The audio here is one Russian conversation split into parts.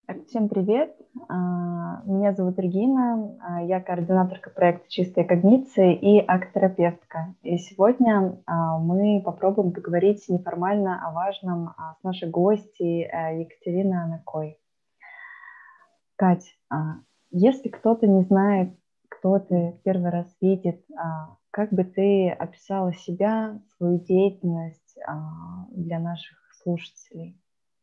Всем привет! Меня зовут Регина, я координаторка проекта «Чистая когниция» и арт-терапевтка. И сегодня мы попробуем поговорить неформально о важном с нашей гостьей Екатериной Анакой. Кать, если кто-то не знает, кто ты первый раз видит, как бы ты описала себя, свою деятельность для наших слушателей?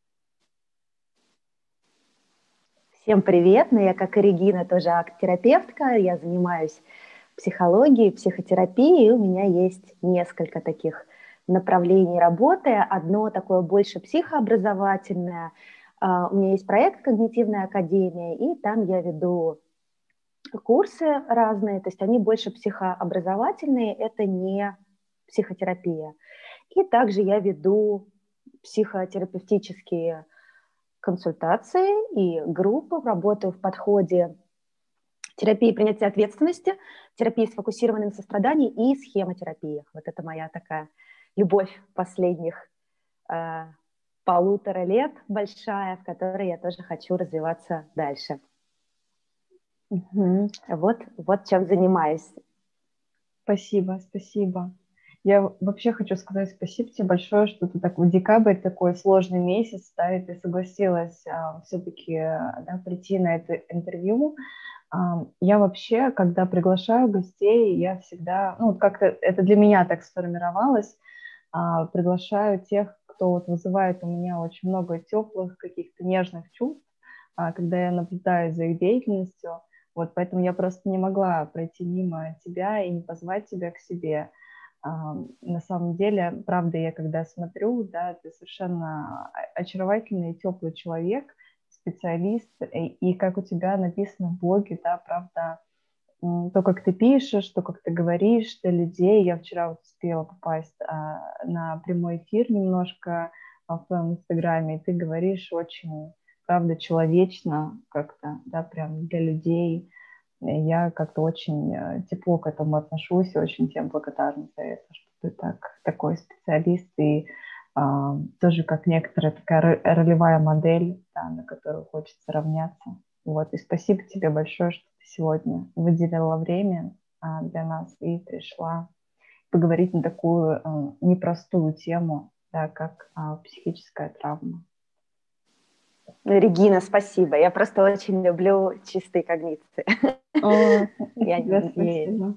Всем привет! Я, как и Регина, тоже арт-терапевтка. Я занимаюсь психологией, психотерапией. И у меня есть несколько таких направлений работы. Одно такое больше психообразовательное. У меня есть проект «Когнитивная академия», и там я веду курсы разные. То есть они больше психообразовательные, это не психотерапия. И также я веду психотерапевтические консультации и группы, работаю в подходе терапии принятия ответственности, терапии сфокусированной на сострадании и схемотерапии. Вот это моя такая любовь последних э, 1,5 лет большая, в которой я тоже хочу развиваться дальше. Мгм. Вот чем занимаюсь. Спасибо, спасибо. Я вообще хочу сказать спасибо тебе большое, что ты так в декабрь, такой сложный месяц, да, и ты согласилась все-таки прийти на это интервью. Я вообще, когда приглашаю гостей, я всегда, ну, вот как-то это для меня так сформировалось, приглашаю тех, кто вот вызывает у меня очень много теплых, каких-то нежных чувств, когда я наблюдаю за их деятельностью. Вот поэтому я просто не могла пройти мимо тебя и не позвать тебя к себе. На самом деле, правда, я когда смотрю, да, ты совершенно очаровательный и теплый человек, специалист, и как у тебя написано в блоге, да, правда, то, как ты пишешь, то, как ты говоришь для людей. Я вчера вот успела попасть на прямой эфир немножко в твоем инстаграме, и ты говоришь очень, правда, человечно как-то, да, прям для людей. И я как-то очень тепло к этому отношусь и очень тебе благодарна за это, что ты такой специалист и тоже как некоторая такая ролевая модель, да, на которую хочется равняться. Вот, и спасибо тебе большое, что ты сегодня выделила время для нас и пришла поговорить на такую непростую тему, да, как психическая травма. Регина, спасибо. Я просто очень люблю чистые когниции. И Я тебе не спасибо.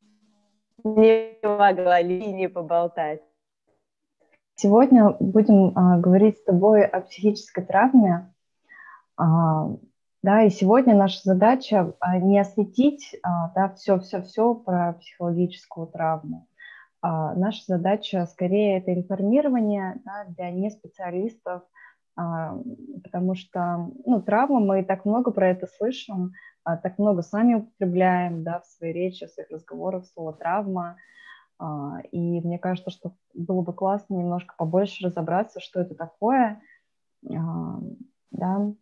могла не поболтать. Сегодня будем говорить с тобой о психической травме. Да, и сегодня наша задача не осветить да, все про психологическую травму. Наша задача скорее это информирование, да, для неспециалистов, потому что ну, травма, мы так много про это слышим, так много сами употребляем, да, в своей речи, в своих разговорах слово травма. И мне кажется, что было бы классно немножко побольше разобраться, что это такое, да,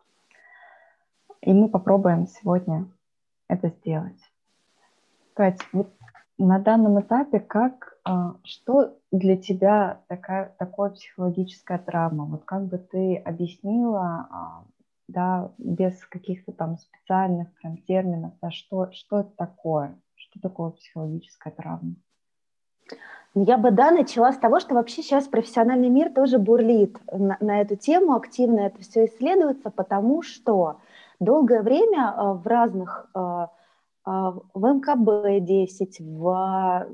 и мы попробуем сегодня это сделать. Кать, вот на данном этапе что для тебя такое психологическая травма? Вот как бы ты объяснила, да, без каких-то там специальных прям терминов, да, что это такое? Что такое психологическая травма? Я бы, да, начала с того, что вообще сейчас профессиональный мир тоже бурлит на эту тему, активно это все исследуется, потому что долгое время в разных, в МКБ-10, в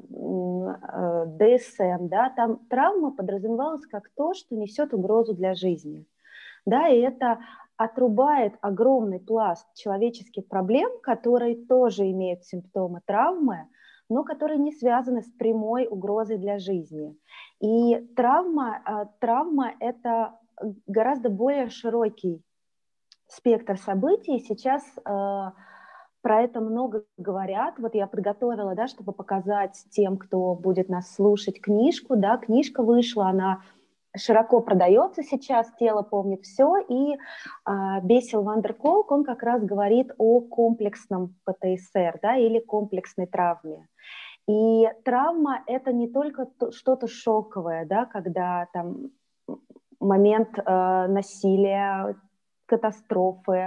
ДСМ, да, там травма подразумевалась как то, что несет угрозу для жизни, да, и это отрубает огромный пласт человеческих проблем, которые тоже имеют симптомы травмы, но которые не связаны с прямой угрозой для жизни. И травма – это гораздо более широкий спектр событий. Сейчас про это много говорят. Вот я подготовила, да, чтобы показать тем, кто будет нас слушать, книжку. Да, книжка вышла, она широко продается сейчас, «Тело помнит все», и Бесил Ван дер Колк, он как раз говорит о комплексном ПТСР, да, или комплексной травме. И травма – это не только что-то шоковое, да, когда там момент насилия, катастрофы,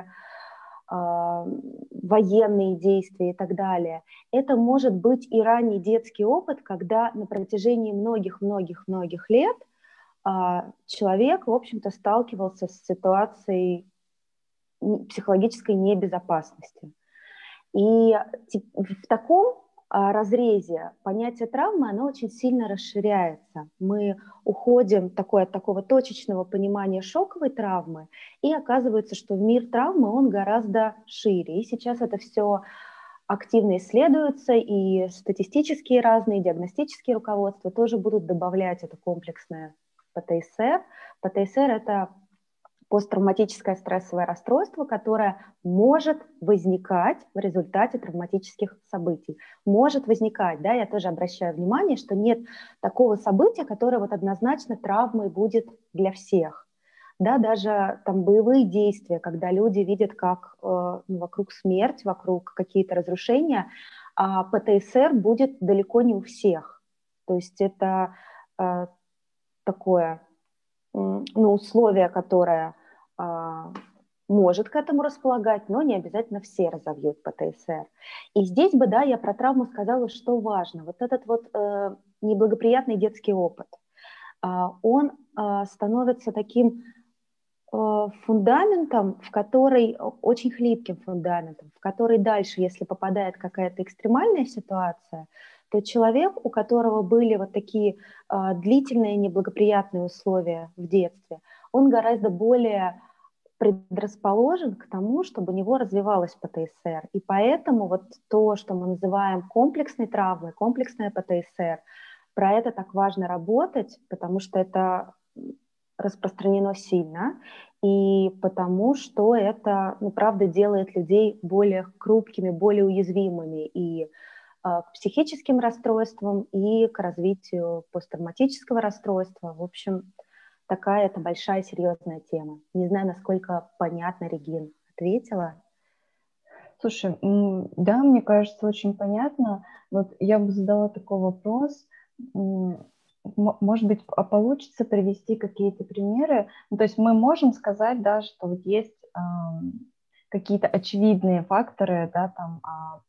военные действия и так далее. Это может быть и ранний детский опыт, когда на протяжении многих-многих-многих лет человек, в общем-то, сталкивался с ситуацией психологической небезопасности. И в таком разрезе понятие травмы, оно очень сильно расширяется. Мы уходим от такого точечного понимания шоковой травмы, и оказывается, что мир травмы, он гораздо шире. И сейчас это все активно исследуется, и статистические разные диагностические руководства тоже будут добавлять это комплексное ПТСР. ПТСР – это посттравматическое стрессовое расстройство, которое может возникать в результате травматических событий. Может возникать, да, я тоже обращаю внимание, что нет такого события, которое вот однозначно травмой будет для всех. Да, даже там боевые действия, когда люди видят, как вокруг смерть, вокруг какие-то разрушения, а ПТСР будет далеко не у всех. То есть это такое условие, которое может к этому располагать, но не обязательно все разовьют ПТСР. И здесь бы, да, я про травму сказала, что важно. Вот этот вот неблагоприятный детский опыт, он становится таким фундаментом, очень хлипким фундаментом, в который дальше, если попадает какая-то экстремальная ситуация, то человек, у которого были вот такие длительные неблагоприятные условия в детстве, он гораздо более предрасположен к тому, чтобы у него развивалась ПТСР. И поэтому вот то, что мы называем комплексной травмой, комплексная ПТСР, про это так важно работать, потому что это распространено сильно, и потому что это, правда, делает людей более хрупкими, более уязвимыми и к психическим расстройствам, и к развитию посттравматического расстройства. В общем, такая это большая серьезная тема. Не знаю, насколько понятно, Регин, ответила. Слушай, да, мне кажется, очень понятно. Вот я бы задала такой вопрос. Может быть, получится привести какие-то примеры? Ну, то есть мы можем сказать, да, что вот есть какие-то очевидные факторы, да, там,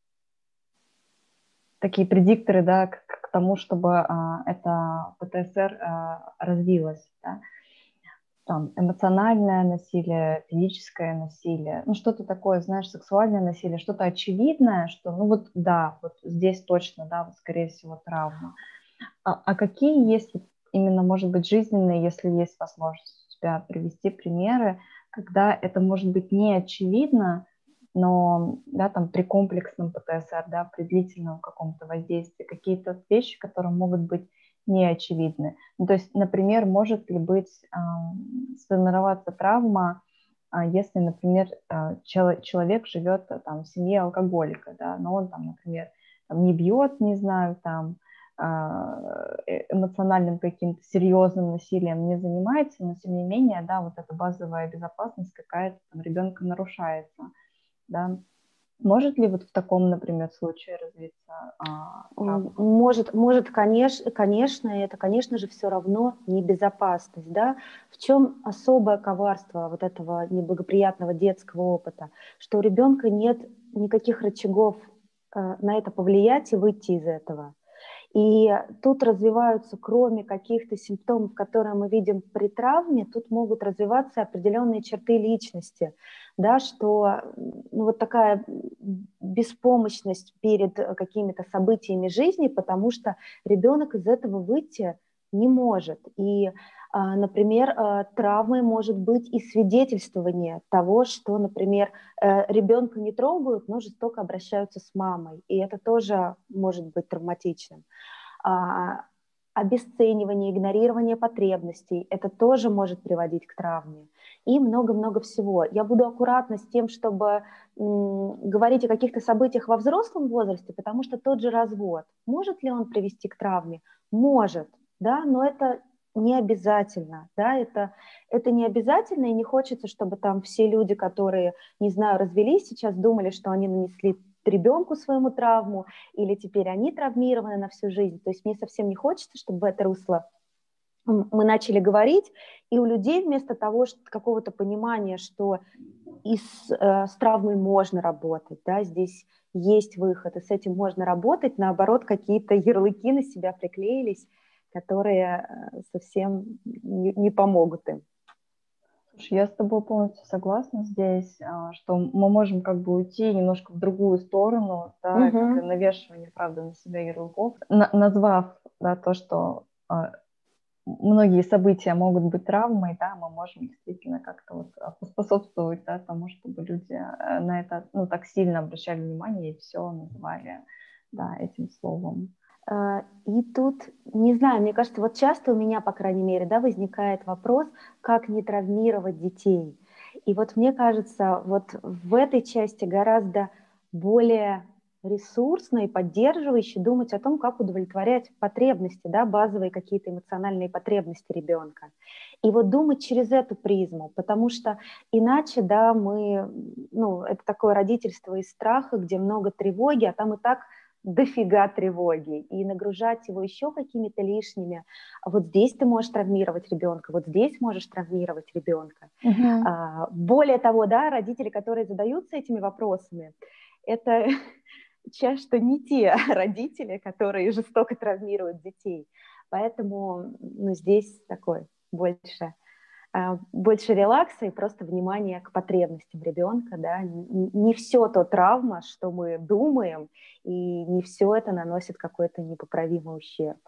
такие предикторы, да, к тому, чтобы это ПТСР развилось, да? Там, эмоциональное насилие, физическое насилие, ну, что-то такое, знаешь, сексуальное насилие, что-то очевидное, что, ну, вот, да, вот здесь точно, да, вот, скорее всего, травма. А какие есть именно, может быть, жизненные, если есть возможность у тебя привести примеры, когда это может быть не очевидно, но, да, там, при комплексном ПТСР, да, при длительном каком-то воздействии, какие-то вещи, которые могут быть не очевидны. Ну, то есть, например, может ли быть сформироваться травма, если, например, человек живет там, в семье алкоголика, да, но он там, например, там, не бьет, не знаю, там, эмоциональным каким-то серьезным насилием не занимается, но тем не менее, да, вот эта базовая безопасность какая-то там ребенка нарушается, да. Может ли вот в таком, например, случае развиться травма? Может, конечно, и это, конечно же, все равно небезопасность, да. В чем особое коварство вот этого неблагоприятного детского опыта? Что у ребенка нет никаких рычагов на это повлиять и выйти из этого. И тут развиваются, кроме каких-то симптомов, которые мы видим при травме, тут могут развиваться определенные черты личности, да, что вот такая беспомощность перед какими-то событиями жизни, потому что ребенок из этого выйти не может. И, например, травмой может быть и свидетельствование того, что, например, ребенка не трогают, но жестоко обращаются с мамой. И это тоже может быть травматичным. Обесценивание, игнорирование потребностей, это тоже может приводить к травме. И много-много всего. Я буду аккуратна с тем, чтобы говорить о каких-то событиях во взрослом возрасте, потому что тот же развод, может ли он привести к травме? Может, да, но это не обязательно, да, это не обязательно, и не хочется, чтобы там все люди, которые, не знаю, развелись сейчас, думали, что они нанесли ребенку своему травму, или теперь они травмированы на всю жизнь. То есть мне совсем не хочется, чтобы в это русло мы начали говорить, и у людей вместо того, какого-то понимания, что с травмой можно работать, да, здесь есть выход, и с этим можно работать, наоборот, какие-то ярлыки на себя приклеились, которые совсем не помогут им. Слушай, я с тобой полностью согласна здесь, что мы можем как бы уйти немножко в другую сторону, да, как и навешивание, правда, на себя ярлыков, назвав, да, то, что многие события могут быть травмой, да, мы можем действительно как-то вот поспособствовать, да, тому, чтобы люди на это, ну, так сильно обращали внимание и все называли, да, этим словом. И тут, не знаю, мне кажется, вот часто у меня, по крайней мере, да, возникает вопрос, как не травмировать детей. И вот мне кажется, вот в этой части гораздо более ресурсно и поддерживающе думать о том, как удовлетворять потребности, да, базовые какие-то эмоциональные потребности ребенка. И вот думать через эту призму, потому что иначе, да, ну, это такое родительство из страха, где много тревоги, а там и так дофига тревоги, и нагружать его еще какими-то лишними. Вот здесь ты можешь травмировать ребенка, вот здесь можешь травмировать ребенка. Более того, да, родители, которые задаются этими вопросами, это часто не те родители, которые жестоко травмируют детей. Поэтому, ну, здесь такой больше релакса и просто внимание к потребностям ребенка, да, не все то травма, что мы думаем, и не все это наносит какой-то непоправимый ущерб.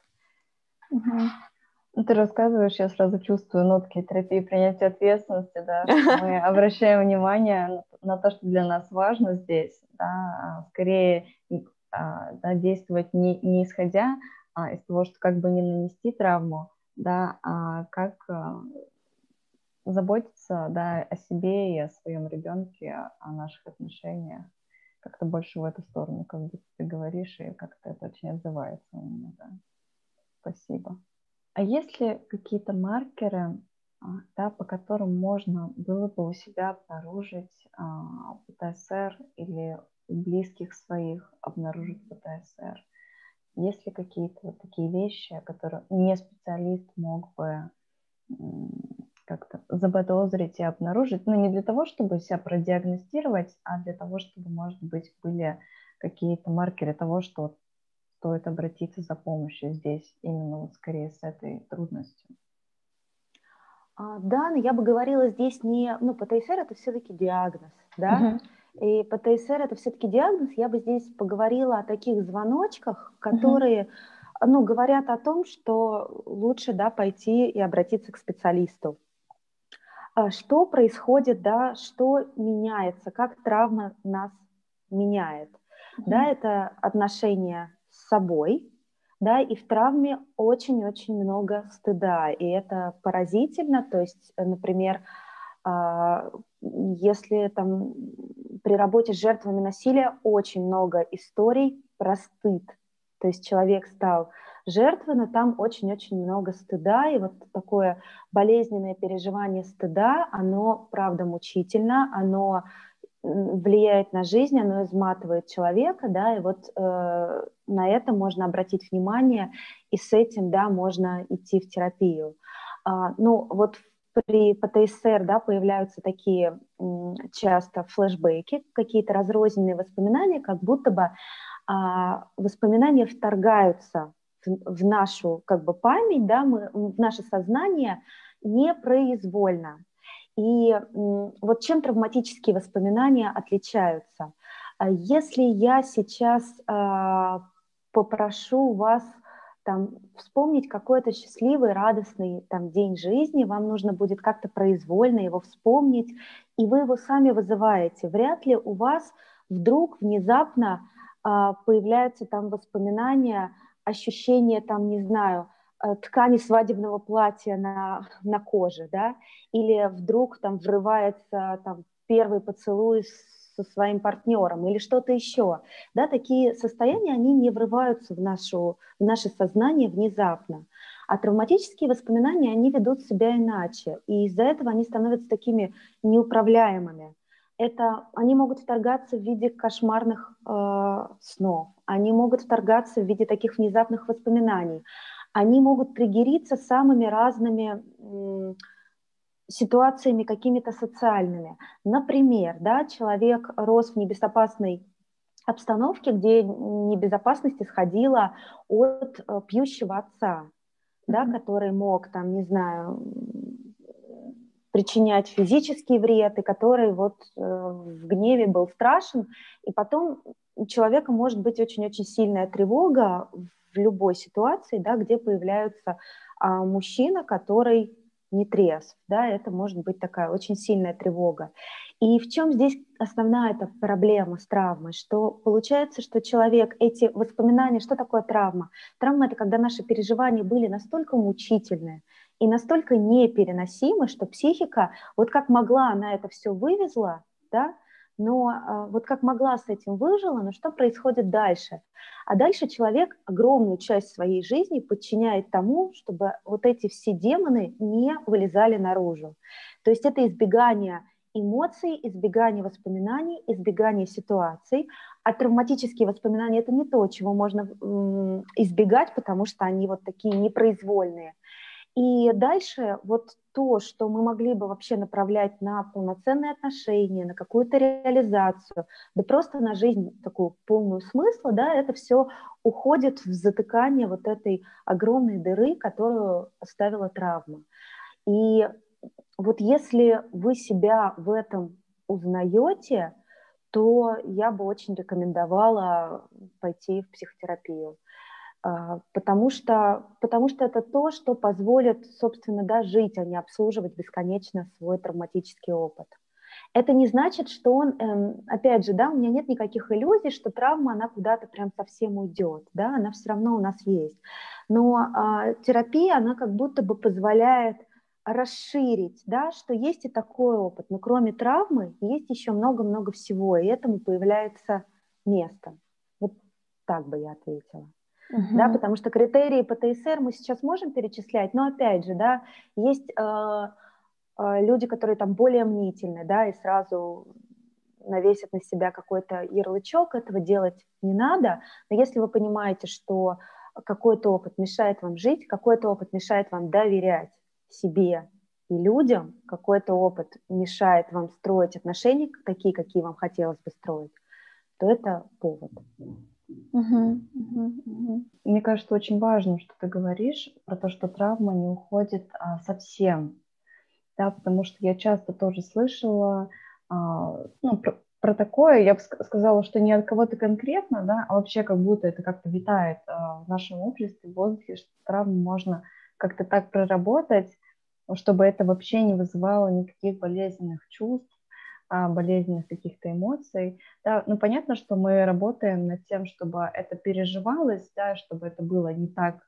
Ты рассказываешь, я сразу чувствую нотки терапии принятия ответственности, да, что мы обращаем внимание на то, что для нас важно здесь, да, скорее да, действовать не исходя из того, что как бы не нанести травму, да, а как заботиться, да, о себе и о своем ребенке, о наших отношениях. Как-то больше в эту сторону, как будто ты говоришь, и как-то это очень отзывается у меня, да. Спасибо. А есть ли какие-то маркеры, да, по которым можно было бы у себя обнаружить ПТСР или у близких своих обнаружить ПТСР? Есть ли какие-то вот такие вещи, которые не специалист мог бы как-то заподозрить и обнаружить, но не для того, чтобы себя продиагностировать, а для того, чтобы, может быть, были какие-то маркеры того, что стоит обратиться за помощью здесь, именно вот скорее с этой трудностью? Да, но я бы говорила здесь не... Ну, ПТСР – это все-таки диагноз, да? И ПТСР – это все-таки диагноз. Я бы здесь поговорила о таких звоночках, которые, ну, говорят о том, что лучше, да, пойти и обратиться к специалисту. Что происходит, да, что меняется, как травма нас меняет. Да, это отношения с собой, да, и в травме очень-очень много стыда, и это поразительно, то есть, например, если там при работе с жертвами насилия очень много историй про стыд, то есть человек стал жертвой, но там очень-очень много стыда, и вот такое болезненное переживание стыда, оно, правда, мучительно, оно влияет на жизнь, оно изматывает человека, да, и вот на это можно обратить внимание, и с этим, да, можно идти в терапию. Ну, вот при ПТСР, да, появляются такие часто флешбеки, какие-то разрозненные воспоминания, как будто бы воспоминания вторгаются в нашу как бы память, да, в наше сознание непроизвольно. И вот чем травматические воспоминания отличаются? Если я сейчас попрошу вас там, вспомнить какой-то счастливый, радостный там, день жизни, вам нужно будет как-то произвольно его вспомнить, и вы его сами вызываете. Вряд ли у вас вдруг внезапно появляются там воспоминания, ощущения, там, не знаю, ткани свадебного платья на коже, да, или вдруг там врывается там, первый поцелуй со своим партнером или что-то еще. Да, такие состояния, они не врываются в наше сознание внезапно. А травматические воспоминания, они ведут себя иначе, и из-за этого они становятся такими неуправляемыми. Они могут вторгаться в виде кошмарных снов, они могут вторгаться в виде таких внезапных воспоминаний, они могут триггериться самыми разными ситуациями какими-то социальными. Например, да, человек рос в небезопасной обстановке, где небезопасность исходила от пьющего отца, да, который мог, там, не знаю, причинять физический вред, и который вот в гневе был страшен. И потом у человека может быть очень-очень сильная тревога в любой ситуации, да, где появляется мужчина, который не трезв. Да, это может быть такая очень сильная тревога. И в чем здесь основная эта проблема с травмой? Что получается, что человек эти воспоминания, что такое травма? Травма – это когда наши переживания были настолько мучительные, и настолько непереносимы, что психика, вот как могла, она это все вывезла, да, но вот как могла с этим выжила, но что происходит дальше? А дальше человек огромную часть своей жизни подчиняет тому, чтобы вот эти все демоны не вылезали наружу. То есть это избегание эмоций, избегание воспоминаний, избегание ситуаций. А травматические воспоминания – это не то, чего можно избегать, потому что они вот такие непроизвольные. И дальше вот то, что мы могли бы вообще направлять на полноценные отношения, на какую-то реализацию, да просто на жизнь такую полную смысла, да, это все уходит в затыкание вот этой огромной дыры, которую оставила травма. И вот если вы себя в этом узнаете, то я бы очень рекомендовала пойти в психотерапию. Потому что это то, что позволит, собственно, да, жить, а не обслуживать бесконечно свой травматический опыт. Это не значит, что он, опять же, да, у меня нет никаких иллюзий, что травма, она куда-то прям совсем уйдет, да, она все равно у нас есть. Но терапия, она как будто бы позволяет расширить, да, что есть и такой опыт, но кроме травмы есть еще много-много всего, и этому появляется место. Вот так бы я ответила. Да, потому что критерии по ТСР мы сейчас можем перечислять, но опять же, да, есть люди, которые там более мнительны, да, и сразу навесят на себя какой-то ярлычок, этого делать не надо, но если вы понимаете, что какой-то опыт мешает вам жить, какой-то опыт мешает вам доверять себе и людям, какой-то опыт мешает вам строить отношения такие, какие вам хотелось бы строить, то это повод. Мне кажется, очень важно, что ты говоришь про то, что травма не уходит совсем, да, потому что я часто тоже слышала про такое, я бы сказала, что не от кого-то конкретно, да, а вообще как будто это как-то витает в нашем обществе, в воздухе, что травму можно как-то так проработать, чтобы это вообще не вызывало никаких болезненных чувств, болезненных каких-то эмоций. Да, ну, понятно, что мы работаем над тем, чтобы это переживалось, да, чтобы это было не так,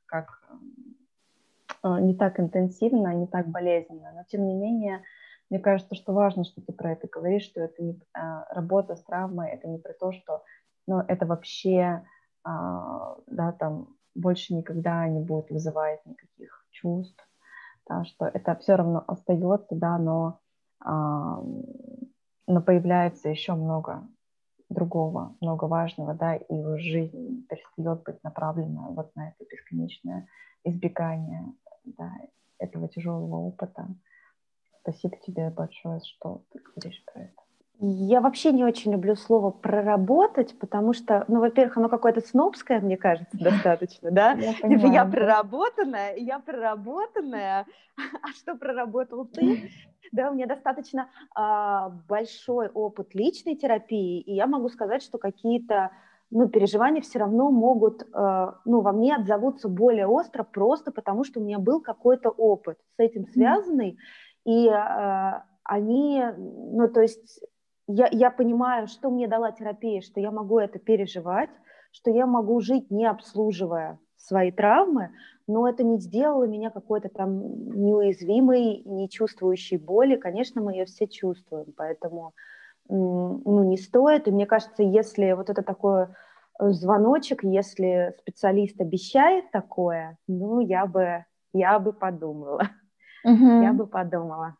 не так интенсивно, не так болезненно. Но, тем не менее, мне кажется, что важно, что ты про это говоришь, что это не работа с травмой, это не про то, что это вообще да, там, больше никогда не будет вызывать никаких чувств, да, что это все равно остается, да, но появляется еще много другого, много важного, да, и жизнь перестает быть направлена вот на это бесконечное избегание, да, этого тяжелого опыта. Спасибо тебе большое, что ты говоришь про это. Я вообще не очень люблю слово «проработать», потому что, ну, во-первых, оно какое-то снобское, мне кажется, достаточно, да? Я Типа я понимаю. проработанная, а что проработал ты? Да, у меня достаточно большой опыт личной терапии, и я могу сказать, что какие-то переживания все равно могут, во мне отзовутся более остро, просто потому что у меня был какой-то опыт с этим связанный, и они, то есть я понимаю, что мне дала терапия, что я могу это переживать, что я могу жить, не обслуживая свои травмы, но это не сделало меня какой-то там неуязвимой, не чувствующей боли. Конечно, мы ее все чувствуем, поэтому не стоит. И мне кажется, если вот это такой звоночек, если специалист обещает такое, я бы подумала. Я бы подумала.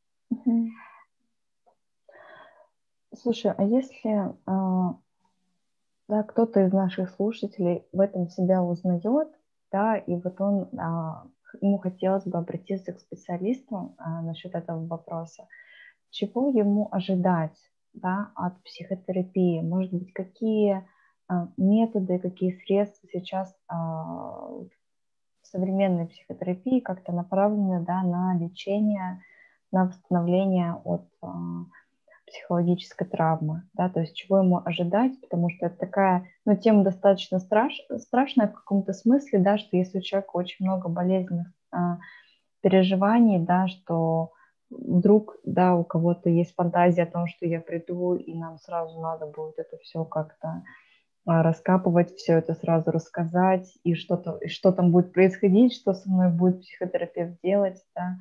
Слушай, а если да, кто-то из наших слушателей в этом себя узнает, да, и вот ему хотелось бы обратиться к специалисту насчет этого вопроса. Чего ему ожидать, да, от психотерапии? Может быть, какие методы, какие средства сейчас в современной психотерапии как-то направлены, да, на лечение, на восстановление от психологической травмы, да, то есть чего ему ожидать, потому что это такая, ну, тема достаточно страшная в каком-то смысле, да, что если у человека очень много болезненных переживаний, да, что вдруг, да, у кого-то есть фантазия о том, что я приду, и нам сразу надо будет это все как-то раскапывать, все это сразу рассказать, и что там будет происходить, что со мной будет психотерапевт делать, да.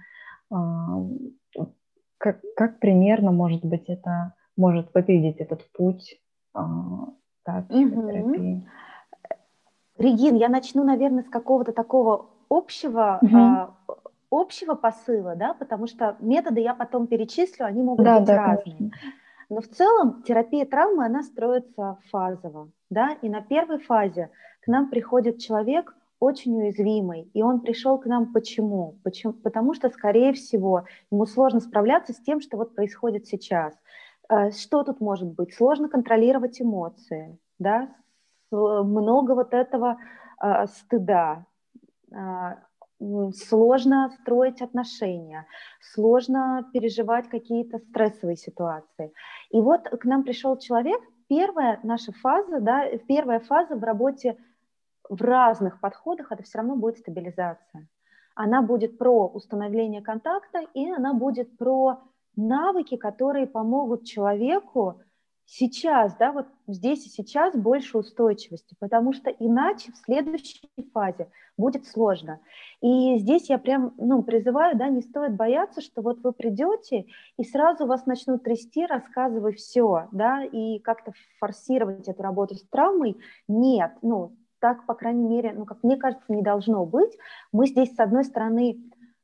Как примерно, может быть, это может выглядеть этот путь, да, психотерапии? Регин, я начну, наверное, с какого-то такого Мгм. общего посыла, да, потому что методы я потом перечислю, они могут Да, быть да, разные. конечно. Но в целом терапия травмы, она строится фазово, да, и на первой фазе к нам приходит человек очень уязвимый, и он пришел к нам почему? Потому что, скорее всего, ему сложно справляться с тем, что вот происходит сейчас. Что тут может быть? Сложно контролировать эмоции, да, много вот этого стыда, сложно строить отношения, сложно переживать какие-то стрессовые ситуации. И вот к нам пришел человек, первая наша фаза, да, первая фаза в работе в разных подходах, это все равно будет стабилизация. Она будет про установление контакта, и она будет про навыки, которые помогут человеку сейчас, да, вот здесь и сейчас больше устойчивости, потому что иначе в следующей фазе будет сложно. И здесь я прям, призываю, да, не стоит бояться, что вот вы придете и сразу вас начнут трясти, рассказывая все, да, и как-то форсировать эту работу с травмой. Нет, так, по крайней мере, как мне кажется, не должно быть. Мы здесь, с одной стороны,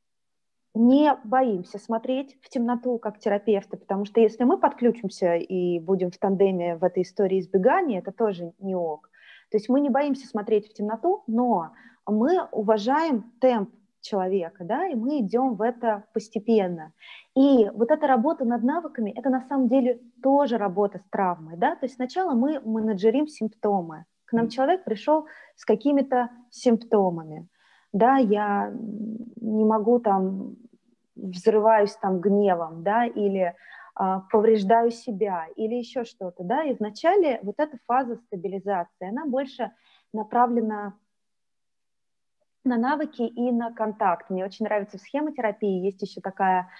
не боимся смотреть в темноту как терапевты, потому что если мы подключимся и будем в тандеме в этой истории избегания, это тоже не ок. То есть мы не боимся смотреть в темноту, но мы уважаем темп человека, да, и мы идем в это постепенно. И вот эта работа над навыками, это на самом деле тоже работа с травмой, да, то есть сначала мы менеджерим симптомы. К нам человек пришел с какими-то симптомами, да, я не могу там, взрываюсь там гневом, да, или повреждаю себя, или еще что-то, да, и вначале вот эта фаза стабилизации, она больше направлена на навыки и на контакт. Мне очень нравится в схемотерапии, есть еще такое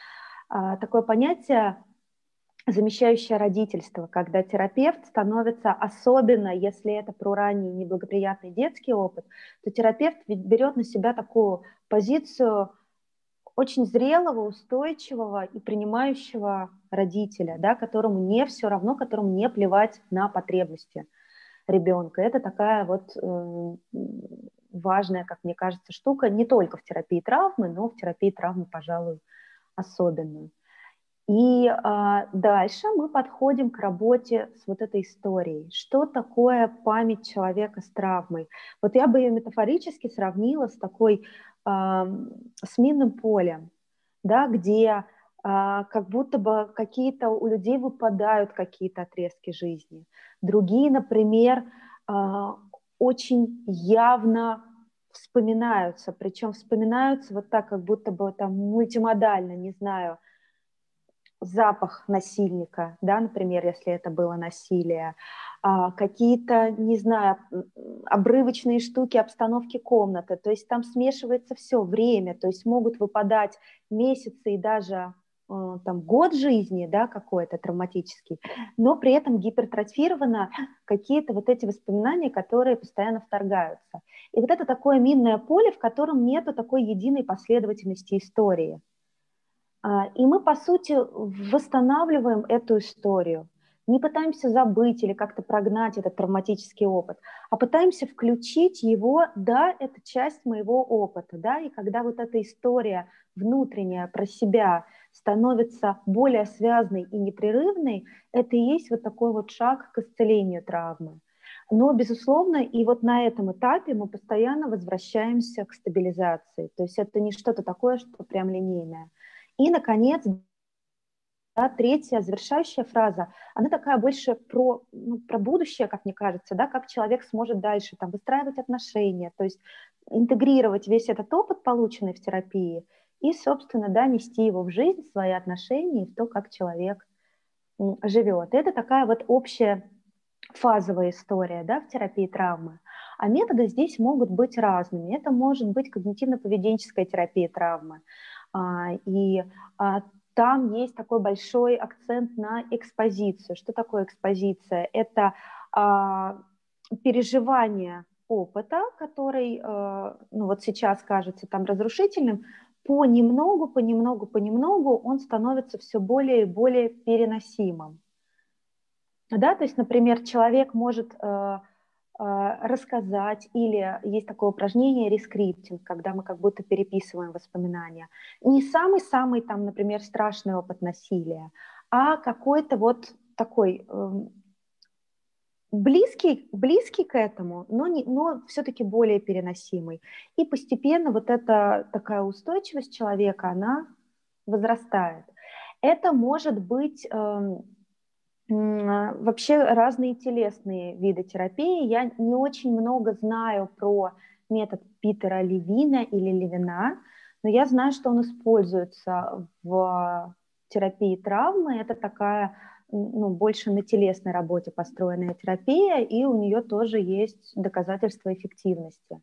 понятие замещающее родительство, когда терапевт становится, особенно если это про ранний неблагоприятный детский опыт, то терапевт берет на себя такую позицию очень зрелого, устойчивого и принимающего родителя, да, которому не все равно, которому не плевать на потребности ребенка. Это такая вот важная, как мне кажется, штука не только в терапии травмы, но в терапии травмы, пожалуй, особенно. И дальше мы подходим к работе с вот этой историей. Что такое память человека с травмой? Вот я бы ее метафорически сравнила с такой, с минным полем, да, где как будто бы какие-то у людей выпадают какие-то отрезки жизни. Другие, например, очень явно вспоминаются, причем вспоминаются вот так, как будто бы там мультимодально, не знаю, запах насильника, да, например, если это было насилие, какие-то, не знаю, обрывочные штуки обстановки комнаты, то есть там смешивается все время, то есть могут выпадать месяцы и даже там год жизни, да, какой-то травматический, но при этом гипертрофировано какие-то вот эти воспоминания, которые постоянно вторгаются. И вот это такое минное поле, в котором нету такой единой последовательности истории. И мы, по сути, восстанавливаем эту историю. Не пытаемся забыть или как-то прогнать этот травматический опыт, а пытаемся включить его, да, это часть моего опыта, да, и когда вот эта история внутренняя про себя становится более связанной и непрерывной, это и есть вот такой вот шаг к исцелению травмы. Но, безусловно, и вот на этом этапе мы постоянно возвращаемся к стабилизации. То есть это не что-то такое, что прям линейное. И, наконец, да, третья, завершающая фраза, она такая больше про, ну, про будущее, как мне кажется, да, как человек сможет дальше там, выстраивать отношения, то есть интегрировать весь этот опыт, полученный в терапии, и, собственно, да, нести его в жизнь, в свои отношения, в то, как человек живет. Это такая вот общая фазовая история, да, в терапии травмы. А методы здесь могут быть разными. Это может быть когнитивно-поведенческая терапия травмы. И там есть такой большой акцент на экспозицию. Что такое экспозиция? Это переживание опыта, который, ну вот сейчас кажется там разрушительным, понемногу он становится все более и более переносимым. Да, то есть, например, человек может рассказать, или есть такое упражнение рескриптинг, когда мы как будто переписываем воспоминания. Не самый-самый там, например, страшный опыт насилия, а какой-то вот такой близкий к этому, но все-таки более переносимый. И постепенно вот эта такая устойчивость человека, она возрастает. Это может быть вообще разные телесные виды терапии. Я не очень много знаю про метод Питера Левина или Левина, но я знаю, что он используется в терапии травмы. Это такая, ну, больше на телесной работе построенная терапия, и у нее тоже есть доказательства эффективности.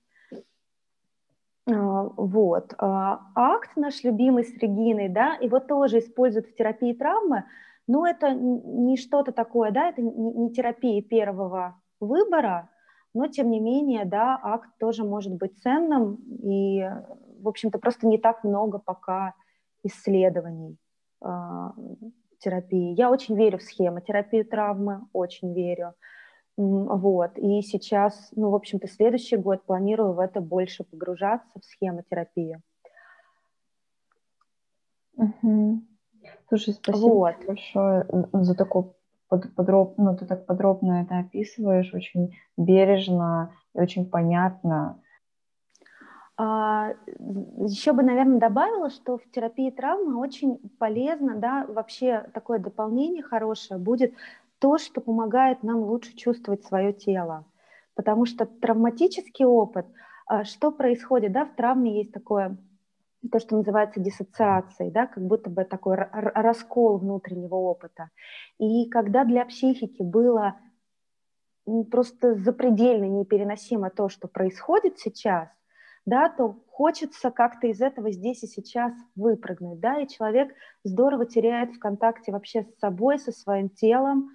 Вот. Акт наш любимый с Региной, да, его тоже используют в терапии травмы, но это не что-то такое, да, это не терапия первого выбора, но тем не менее, да, акт тоже может быть ценным, и, в общем-то, просто не так много пока исследований терапии. Я очень верю в схемотерапию травмы, очень верю. Вот. И сейчас, ну, в общем-то, следующий год планирую в это больше погружаться, в схемотерапию. Угу. Слушай, спасибо Вот. тебе большое за такой подробно, ну, ты так подробно это описываешь, очень бережно и очень понятно. Еще бы, наверное, добавила, что в терапии травмы очень полезно, да, вообще такое дополнение хорошее будет то, что помогает нам лучше чувствовать свое тело. Потому что травматический опыт, что происходит, да, в травме есть такое, то, что называется диссоциацией, да, как будто бы такой раскол внутреннего опыта. И когда для психики было просто запредельно непереносимо то, что происходит сейчас, да, то хочется как-то из этого здесь и сейчас выпрыгнуть, да, и человек здорово теряет в контакте вообще с собой, со своим телом,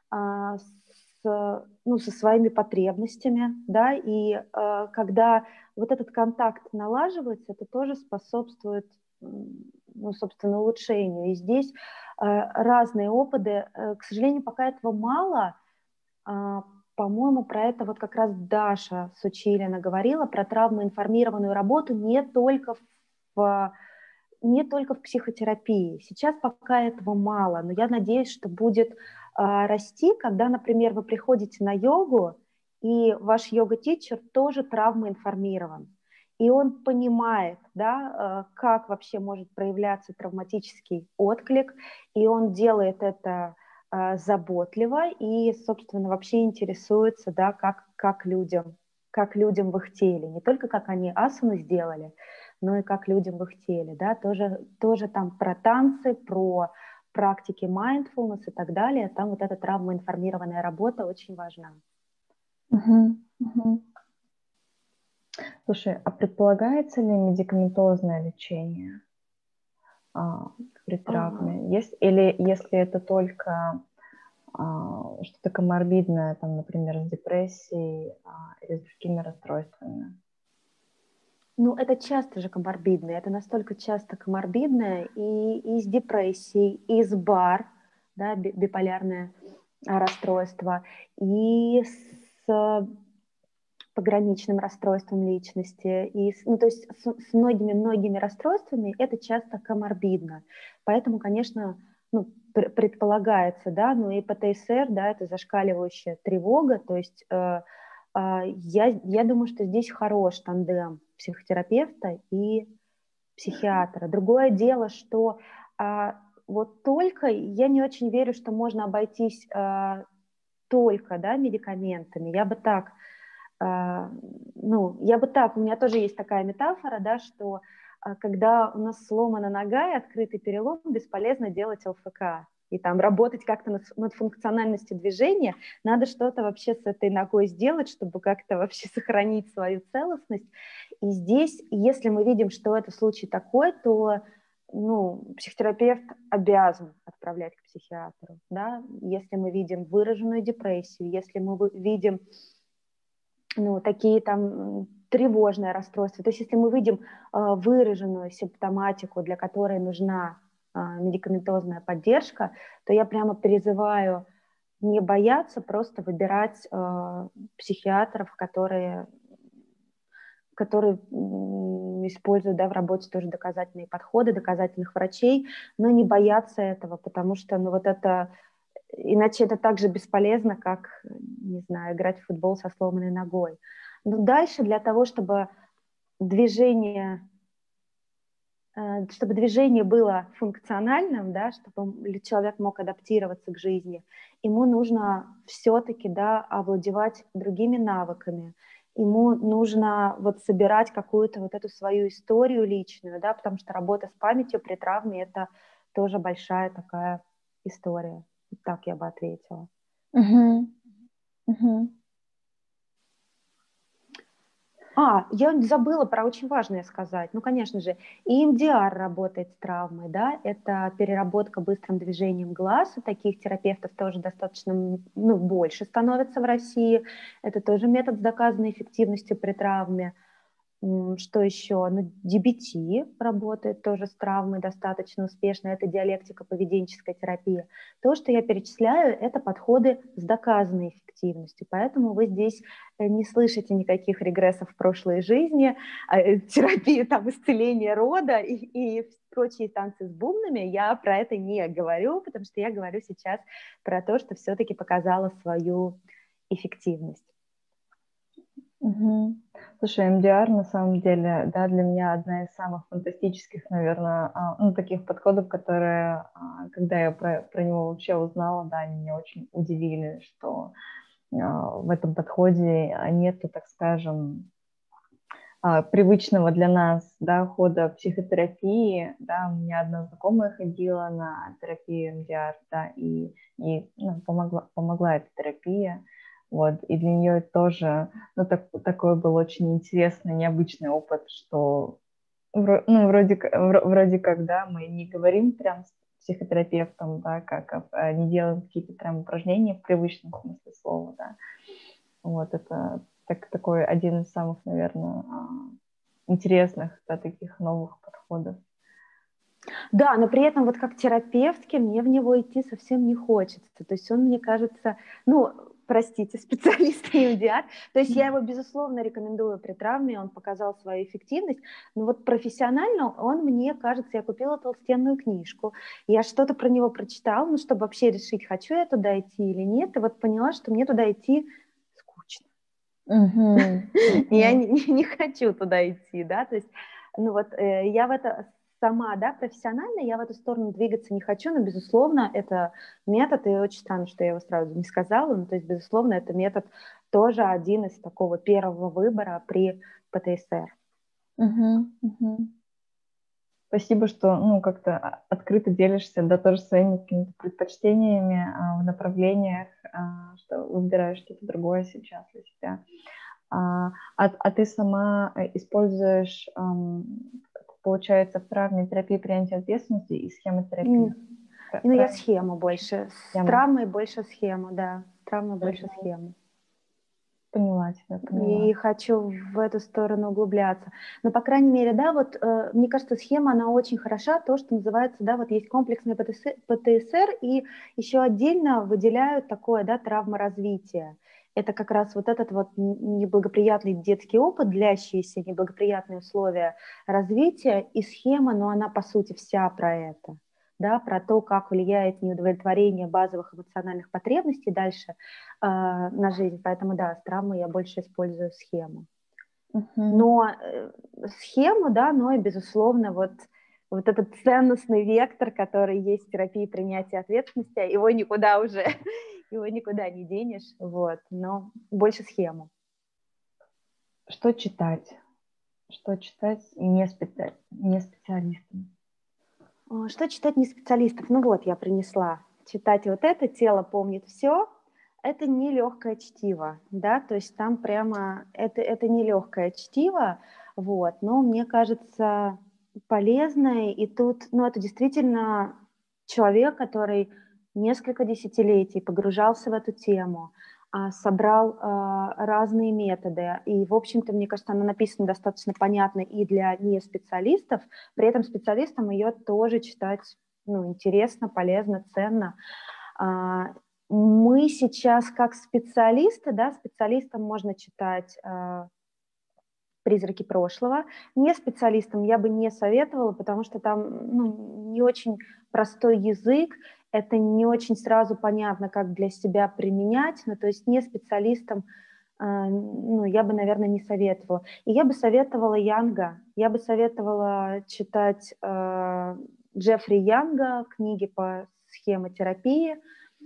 ну, со своими потребностями, да, и когда вот этот контакт налаживается, это тоже способствует, ну, собственно, улучшению. И здесь разные опыты, к сожалению, пока этого мало. По-моему, про это вот как раз Даша Сучилина говорила, про травмоинформированную работу не только в психотерапии. Сейчас пока этого мало, но я надеюсь, что будет расти, когда, например, вы приходите на йогу, и ваш йога-тичер тоже травмоинформирован. И он понимает, да, как вообще может проявляться травматический отклик, и он делает это заботливо и, собственно, вообще интересуется, да, как людям в их теле. Не только как они асаны сделали, но и как людям в их теле. Да, тоже там про танцы, про практики mindfulness и так далее. Там вот эта травмоинформированная работа очень важна. Угу, угу. Слушай, а предполагается ли медикаментозное лечение при травме? Или если это только что-то коморбидное, там, например, с депрессией или с другими расстройствами? Ну, это часто же коморбидное, это настолько часто коморбидное и с депрессией, и с БАР, да, биполярное расстройство, и с пограничным расстройством личности, и ну, то есть с многими-многими расстройствами это часто коморбидно. Поэтому, конечно, ну, предполагается, да, ну и ПТСР, да, это зашкаливающая тревога, то есть я думаю, что здесь хорош тандем психотерапевта и психиатра. Другое дело, что вот только я не очень верю, что можно обойтись только, да, медикаментами. Я бы так, у меня тоже есть такая метафора, да, что когда у нас сломана нога и открытый перелом, бесполезно делать ЛФК. И там работать как-то над функциональностью движения, надо что-то вообще с этой ногой сделать, чтобы как-то вообще сохранить свою целостность. И здесь, если мы видим, что это случай такой, то психотерапевт обязан отправлять к психиатру. Да? Если мы видим выраженную депрессию, если мы видим такие там тревожные расстройства, то есть если мы видим выраженную симптоматику, для которой нужна медикаментозная поддержка, то я прямо призываю не бояться, просто выбирать психиатров, которые используют, да, в работе тоже доказательные подходы, доказательных врачей, но не бояться этого, потому что, иначе это так же бесполезно, как, не знаю, играть в футбол со сломанной ногой. Но дальше для того, чтобы движение было функциональным, да, чтобы человек мог адаптироваться к жизни, ему нужно все-таки, да, овладевать другими навыками. Ему нужно собирать какую-то эту свою историю личную, да, потому что работа с памятью при травме – это тоже большая такая история. Так я бы ответила. Угу. Угу. Я забыла про очень важное сказать. Конечно же, EMDR работает с травмой, да, это переработка быстрым движением глаз, и таких терапевтов тоже достаточно, больше становится в России. Это тоже метод с доказанной эффективностью при травме. Что еще? DBT работает тоже с травмой достаточно успешно, это диалектико-поведенческая терапия. То, что я перечисляю, это подходы с доказанной эффективностью, поэтому вы здесь не слышите никаких регрессов в прошлой жизни, терапии исцеления рода и прочие танцы с бубнами, я про это не говорю, потому что я говорю сейчас про то, что все-таки показала свою эффективность. Угу. Слушай, МДР на самом деле, да, для меня одна из самых фантастических, наверное, таких подходов, которые, когда я про него вообще узнала, да, они меня очень удивили, что в этом подходе нету, так скажем, привычного для нас, да, хода психотерапии, да, у меня одна знакомая ходила на терапию МДР, да, и помогла эта терапия. Вот, и для нее тоже, такой был очень интересный, необычный опыт, что, вроде как, да, мы не говорим прям с психотерапевтом, да, не делаем какие-то прям упражнения в привычном смысле слова, да. Вот, это такой один из самых, наверное, интересных, да, таких новых подходов. Да, но при этом как терапевтке мне в него идти совсем не хочется. То есть он, мне кажется, простите, специалист EMDR. То есть я его, безусловно, рекомендую при травме, он показал свою эффективность, но профессионально он, мне кажется, я купила толстенную книжку, я что-то про него прочитала, чтобы вообще решить, хочу я туда идти или нет, и поняла, что мне туда идти скучно. Я не хочу туда идти, да, то есть, я в это сама, да, профессионально, я в эту сторону двигаться не хочу, но, безусловно, это метод, и очень странно, что я его сразу не сказала, то есть, безусловно, это метод тоже один из такого первого выбора при ПТСР. Спасибо, что, как-то открыто делишься, да, тоже своими какими-то предпочтениями в направлениях, что выбираешь что-то другое сейчас для себя. А ты сама используешь, получается, в травме терапии принятия ответственности и схемотерапии? Я схему больше. С травмой больше схему, да. С травмой больше схему. Поняла тебя, поняла. И хочу в эту сторону углубляться. Но, по крайней мере, да, мне кажется, схема, она очень хороша, то, что называется, да, есть комплексный ПТСР, и еще отдельно выделяют такое, да, травма развития. Это как раз этот неблагоприятный детский опыт, длящиеся неблагоприятные условия развития, и схема, но она, по сути, вся про это. да, про то, как влияет неудовлетворение базовых эмоциональных потребностей дальше на жизнь. Поэтому, да, с травмой я больше использую схему. Но схему, да, но и, безусловно, вот этот ценностный вектор, который есть в терапии принятия ответственности, его никуда уже, его никуда не денешь, вот, но больше схему. Что читать? Что читать не специалистам? Что читать не специалистов? Ну вот, я принесла. Читать вот это «Тело помнит все». Это не легкое чтиво, да, то есть там прямо это не легкое чтиво, вот, но мне кажется полезное, и тут, ну, это действительно человек, который несколько десятилетий погружался в эту тему, собрал разные методы, и, в общем-то, мне кажется, она написана достаточно понятно и для неспециалистов, при этом специалистам ее тоже читать, ну, интересно, полезно, ценно. Мы сейчас как специалисты, да, специалистам можно читать «Призраки прошлого». Не специалистам я бы не советовала, потому что там, ну, не очень простой язык, это не очень сразу понятно, как для себя применять, ну, то есть не специалистам, ну, я бы, наверное, не советовала. И я бы советовала Янга, я бы советовала читать Джеффри Янга, книги по схемотерапии,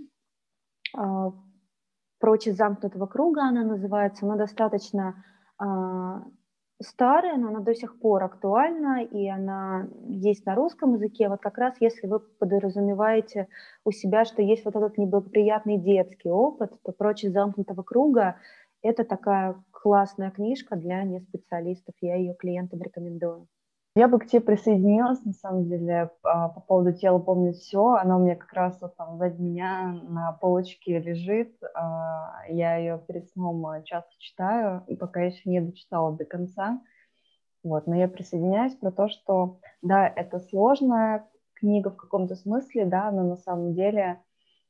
«Прочь из замкнутого круга» она называется, она достаточно старая, но она до сих пор актуальна, и она есть на русском языке. Вот как раз если вы подразумеваете у себя, что есть вот этот неблагоприятный детский опыт, то «Прочь из замкнутого круга» — это такая классная книжка для неспециалистов, я ее клиентам рекомендую. Я бы к тебе присоединилась, на самом деле, по поводу «Тело помнит все». Она у меня как раз вот там сзади меня на полочке лежит. Я ее перед сном часто читаю, и пока еще не дочитала до конца. Вот. Но я присоединяюсь про то, что, да, это сложная книга в каком-то смысле, да, но на самом деле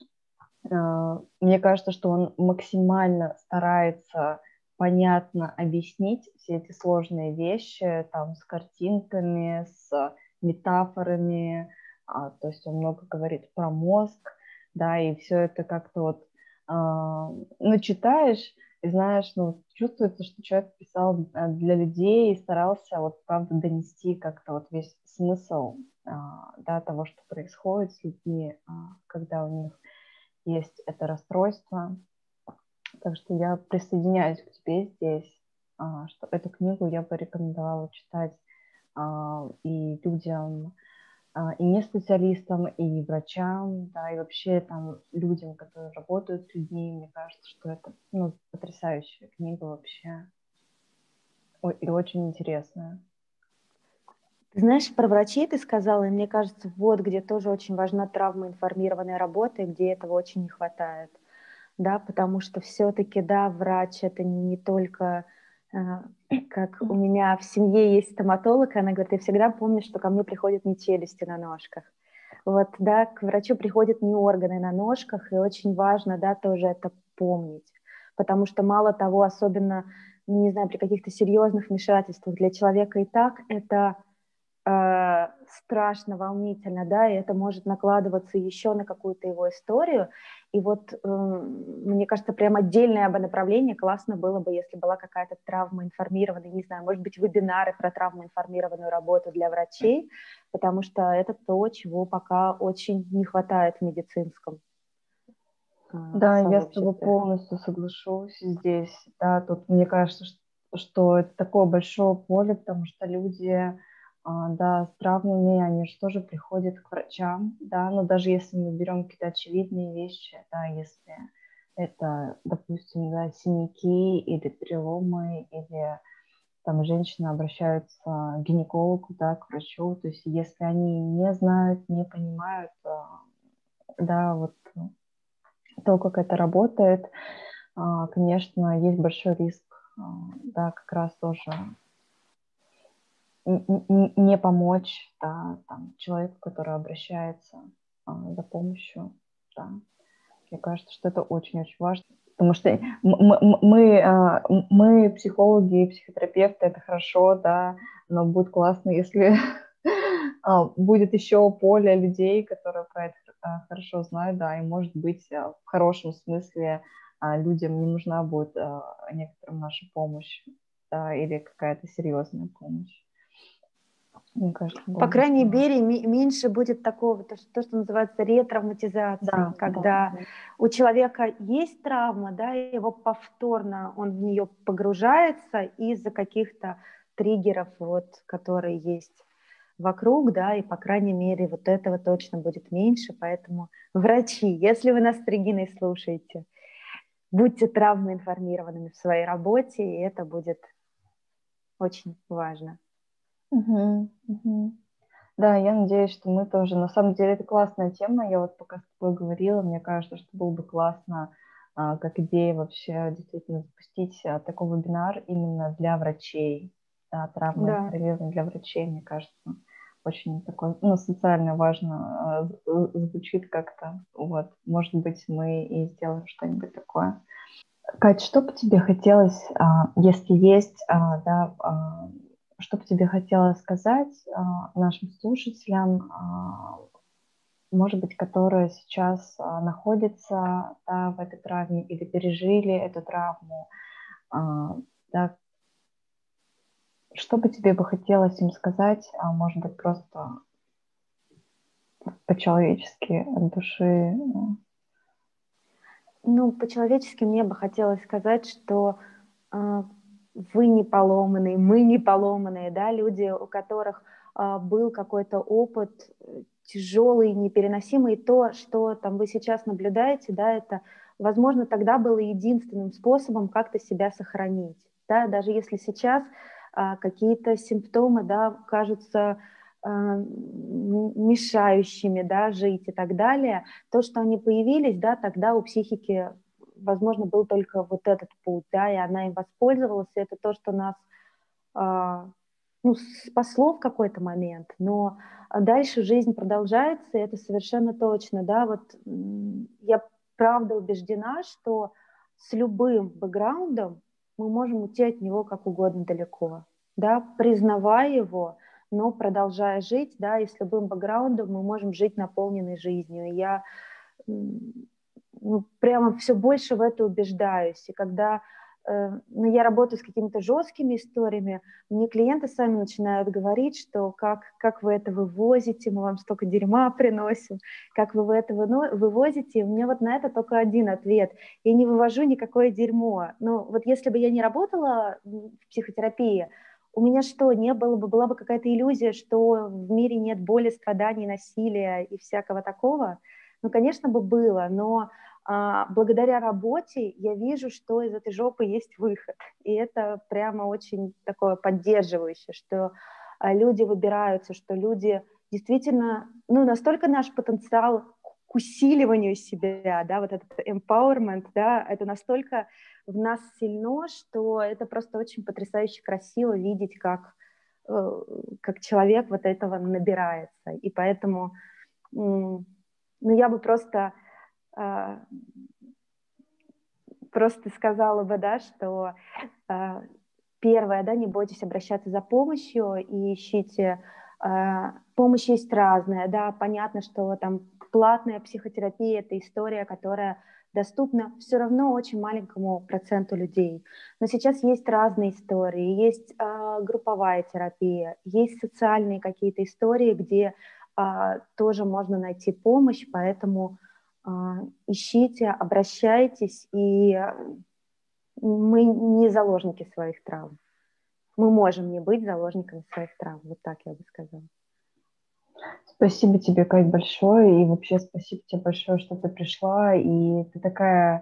мне кажется, что он максимально старается понятно объяснить все эти сложные вещи, там, с картинками, с метафорами, то есть он много говорит про мозг, да, и все это как-то вот, ну, читаешь, и знаешь, ну, чувствуется, что человек писал для людей и старался вот, правда, донести как-то вот весь смысл, да, того, что происходит с людьми, когда у них есть это расстройство. Так что я присоединяюсь к тебе здесь, что эту книгу я бы рекомендовала читать и людям, и не специалистам, и врачам, да, и вообще там людям, которые работают с людьми. Мне кажется, что это, ну, потрясающая книга вообще. И очень интересная. Ты знаешь, про врачей ты сказала, и мне кажется, вот где тоже очень важна травмоинформированная работа, и где этого очень не хватает, да, потому что все-таки, да, врач это не только, как у меня в семье есть стоматолог, и она говорит, ты всегда помнишь, что ко мне приходят не челюсти на ножках. Вот, да, к врачу приходят не органы на ножках, и очень важно, да, тоже это помнить, потому что мало того, особенно, не знаю, при каких-то серьезных вмешательствах для человека и так это страшно, волнительно, да, и это может накладываться еще на какую-то его историю. И вот, мне кажется, прям отдельное бы направление классно было бы, если была какая-то травмоинформированная, не знаю, может быть, вебинары про травмоинформированную работу для врачей, потому что это то, чего пока очень не хватает в медицинском Да, я с тобой сообществе. полностью соглашусь здесь. Да, тут мне кажется, что это такое большое поле, потому что люди, да, с травмами, они же тоже приходят к врачам, да, но даже если мы берем какие-то очевидные вещи, да, если это, допустим, да, синяки или переломы, или там женщины обращаются к гинекологу, да, к врачу, то есть если они не знают, не понимают, да, вот то, как это работает, конечно, есть большой риск, да, как раз тоже не помочь, да, там, человеку, который обращается за помощью, да. Мне кажется, что это очень-очень важно, потому что мы психологи и психотерапевты, это хорошо, да, но будет классно, если будет еще поле людей, которые про это хорошо знают, да, и, может быть, в хорошем смысле людям не нужна будет некоторым наша помощь, да, или какая-то серьезная помощь. Мне кажется, было По бы крайней здорово. мере, меньше будет такого, то, что называется ретравматизацией, Да, когда у человека есть травма, да, и его повторно он в нее погружается из-за каких-то триггеров, вот, которые есть вокруг, да, и, по крайней мере, вот этого точно будет меньше, поэтому врачи, если вы нас с Региной слушаете, будьте травмоинформированными в своей работе, и это будет очень важно. Угу, угу. Да, я надеюсь, что мы тоже. На самом деле это классная тема. Я вот пока с тобой говорила, мне кажется, что было бы классно, как идея вообще действительно запустить такой вебинар именно для врачей. Да, травма Да. информирования для врачей, мне кажется, очень такой, ну, социально важно звучит как-то. Вот, может быть, мы и сделаем что-нибудь такое. Кать, что бы тебе хотелось, если есть, да, что бы тебе хотелось сказать нашим слушателям, может быть, которые сейчас находятся, да, в этой травме или пережили эту травму, да, что бы тебе бы хотелось им сказать, может быть, просто по-человечески, от души? Ну, по-человечески мне бы хотелось сказать, что вы не поломанные, мы не поломанные, да, люди, у которых был какой-то опыт тяжелый, непереносимый, и то, что там вы сейчас наблюдаете, да, это, возможно, тогда было единственным способом как-то себя сохранить, да, даже если сейчас какие-то симптомы, да, кажутся мешающими, да, жить и так далее, то, что они появились, да, тогда у психики, возможно, был только вот этот путь, да, и она им воспользовалась, и это то, что нас, ну, спасло в какой-то момент, но дальше жизнь продолжается, и это совершенно точно, да, вот я правда убеждена, что с любым бэкграундом мы можем уйти от него как угодно далеко, да, признавая его, но продолжая жить, да, и с любым бэкграундом мы можем жить наполненной жизнью. И я прямо все больше в это убеждаюсь. И когда я работаю с какими-то жесткими историями, мне клиенты сами начинают говорить, что как вы это вывозите, мы вам столько дерьма приносим, как вы это вывозите. И у меня вот на это только один ответ. Я не вывожу никакое дерьмо. Но вот если бы я не работала в психотерапии, у меня что, не было бы, была бы какая-то иллюзия, что в мире нет боли, страданий, насилия и всякого такого? Ну, конечно бы было, но благодаря работе я вижу, что из этой жопы есть выход. И это прямо очень такое поддерживающее, что люди выбираются, что люди действительно, ну, настолько наш потенциал к усиливанию себя, да, вот этот empowerment, да, это настолько в нас сильно, что это просто очень потрясающе красиво видеть, как человек вот этого набирается. И поэтому, ну, я бы просто сказала бы, да, что первое, да, не бойтесь обращаться за помощью и ищите. Помощь есть разная, да, понятно, что там платная психотерапия – это история, которая доступна все равно очень маленькому проценту людей. Но сейчас есть разные истории, есть групповая терапия, есть социальные какие-то истории, где тоже можно найти помощь, поэтому ищите, обращайтесь, и мы не заложники своих травм. Мы можем не быть заложниками своих травм, вот так я бы сказала. Спасибо тебе, Кать, большое, и вообще спасибо тебе большое, что ты пришла, и ты такая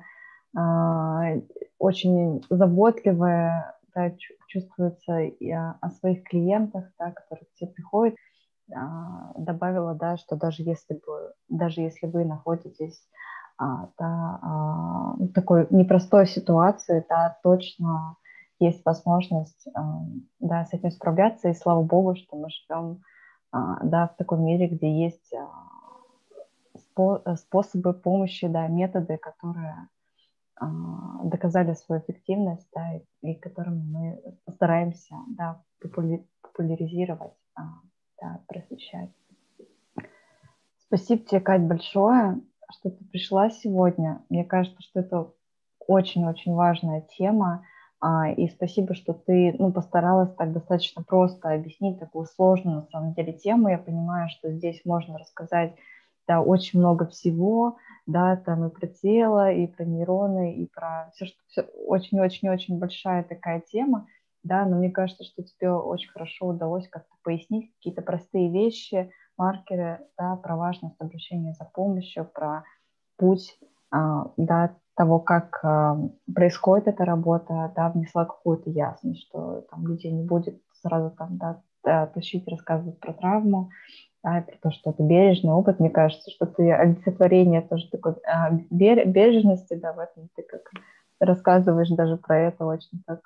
очень заботливая, да, чувствуется и о своих клиентах, да, которые к тебе приходят. Добавила, да, что даже если вы находитесь в такой непростой ситуации, да, точно есть возможность да, с этим справляться, и слава богу, что мы живем да, в таком мире, где есть способы помощи, да, методы, которые доказали свою эффективность, да, и которыми мы стараемся, да, популяризировать да, просвещать. Спасибо тебе, Кать, большое, что ты пришла сегодня. Мне кажется, что это очень-очень важная тема. И спасибо, что ты, ну, постаралась так достаточно просто объяснить такую сложную, на самом деле, тему. Я понимаю, что здесь можно рассказать, да, очень много всего, да, там и про тело, и про нейроны, и про все, что все очень-очень-очень большая такая тема, да, но мне кажется, что тебе очень хорошо удалось как-то пояснить какие-то простые вещи, маркеры, да, про важность обращения за помощью, про путь, да, того, как происходит эта работа, да, внесла какую-то ясность, что там людей не будет сразу там, да, тащить, рассказывать про травму, да, и про то, что это бережный опыт. Мне кажется, что ты олицетворение тоже такой бережности, да, в этом ты как рассказываешь даже про это очень так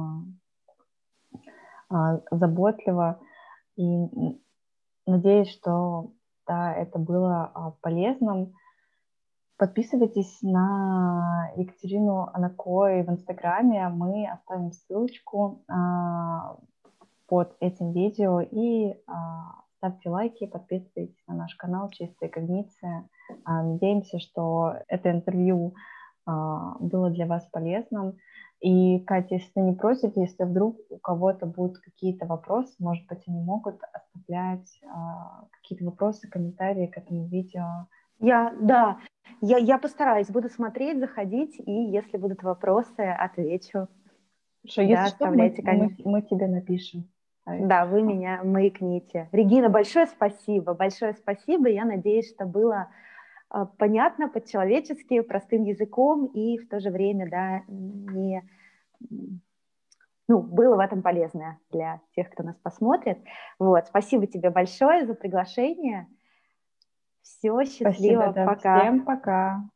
заботливо. И надеюсь, что да, это было полезным. Подписывайтесь на Екатерину Анакой в Инстаграме. Мы оставим ссылочку под этим видео. И ставьте лайки, подписывайтесь на наш канал «Чистая когниция». Надеемся, что это интервью было для вас полезным. И, Катя, если ты не против, если вдруг у кого-то будут какие-то вопросы, может быть, они могут оставлять какие-то вопросы, комментарии к этому видео. Да, я постараюсь, буду смотреть, заходить, и если будут вопросы, отвечу. Хорошо, Да, если что, оставляйте, конечно. мы тебе напишем. Да, вы меня маякните. Регина, большое спасибо, большое спасибо. Я надеюсь, что было понятно, по-человечески, простым языком, и в то же время, да, не, ну, было в этом полезное для тех, кто нас посмотрит. Вот, спасибо тебе большое за приглашение. Все, Спасибо, счастливо, да. пока. Всем пока.